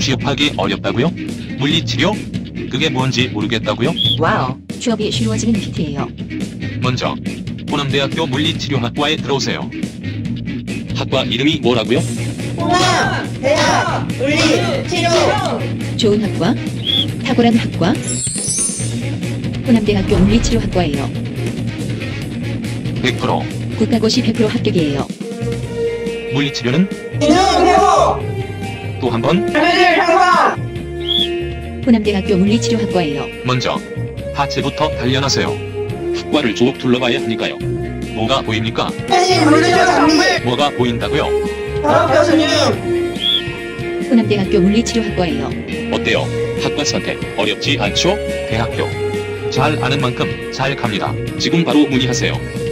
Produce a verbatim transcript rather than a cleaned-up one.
취업하기 어렵다고요? 물리치료? 그게 뭔지 모르겠다고요? 와우, 취업이 쉬워지는 키트예요. 먼저 호남대학교 물리치료학과에 들어오세요. 학과 이름이 뭐라고요? 홍남대학 물리치료. 좋은 학과, 탁월한 학과. 호남대학교 물리치료학과예요. 백 퍼센트 국가고시 백 퍼센트 합격이에요. 물리치료는 인성교육. 또 한 번. 자매들 향상. 호남대학교 물리치료학과예요. 먼저 하체부터 단련하세요. 학과를 쭉 둘러봐야 하니까요. 뭐가 보입니까? 최신 물리치료 장비. 뭐가 보인다고요? 바로 교수님. 호남대학교 물리치료학과예요. 어때요? 학과 선택 어렵지 않죠? 대학교 잘 아는 만큼 잘 갑니다. 지금 바로 문의하세요.